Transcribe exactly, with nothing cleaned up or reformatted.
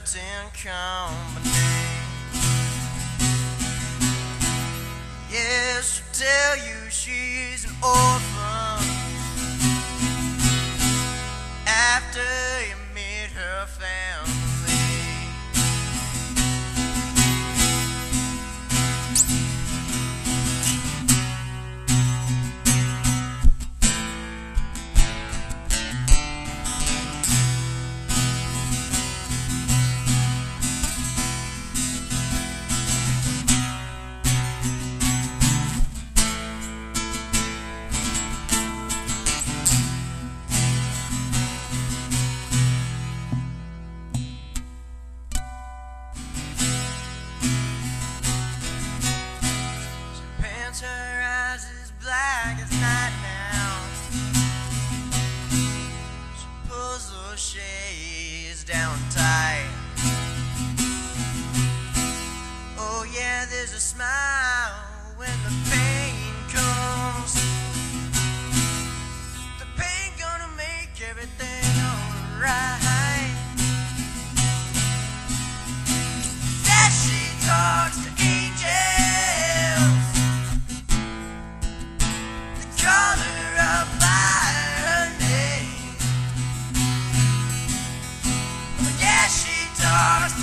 kept in company. Yes, she'll tell you she's an orphan after you meet her family. Her eyes as black as night now. She pulls those shades down tight. Oh yeah, there's a smile when the pain comes. The pain gonna make everything alright. That she talks to angels, call her up by her name. Oh yeah, she talks